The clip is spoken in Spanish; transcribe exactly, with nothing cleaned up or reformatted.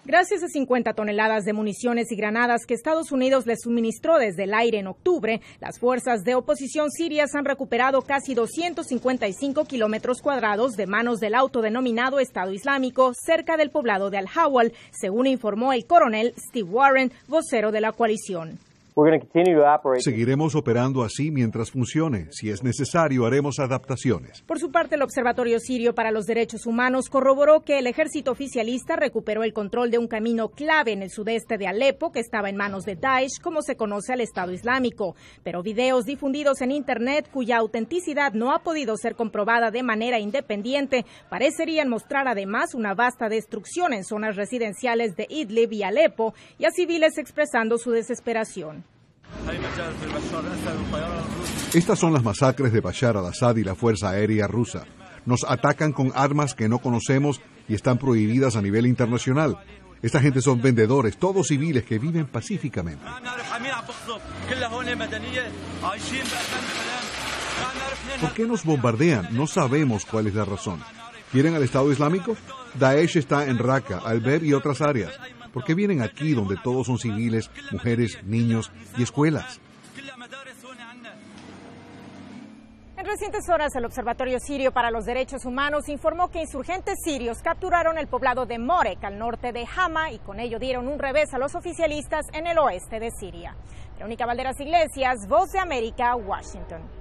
Gracias a cincuenta toneladas de municiones y granadas que Estados Unidos les suministró desde el aire en octubre, las fuerzas de oposición sirias han recuperado casi doscientos cincuenta y cinco kilómetros cuadrados de manos del autodenominado Estado Islámico cerca del poblado de Al-Hawal, según informó el coronel Steve Warren, vocero de la coalición. Seguiremos operando así mientras funcione. Si es necesario, haremos adaptaciones. Por su parte, el Observatorio Sirio para los Derechos Humanos corroboró que el ejército oficialista recuperó el control de un camino clave en el sudeste de Alepo que estaba en manos de Daesh, como se conoce al Estado Islámico. Pero videos difundidos en Internet, cuya autenticidad no ha podido ser comprobada de manera independiente, parecerían mostrar además una vasta destrucción en zonas residenciales de Idlib y Alepo y a civiles expresando su desesperación. Estas son las masacres de Bashar al-Assad y la Fuerza Aérea Rusa. Nos atacan con armas que no conocemos y están prohibidas a nivel internacional. Esta gente son vendedores, todos civiles que viven pacíficamente. ¿Por qué nos bombardean? No sabemos cuál es la razón. ¿Quieren al Estado Islámico? Daesh está en Raqqa, Al-Bab y otras áreas. ¿Por qué vienen aquí donde todos son civiles, mujeres, niños y escuelas? En recientes horas, el Observatorio Sirio para los Derechos Humanos informó que insurgentes sirios capturaron el poblado de Morek, al norte de Hama, y con ello dieron un revés a los oficialistas en el oeste de Siria. Verónica Valderas Iglesias, Voz de América, Washington.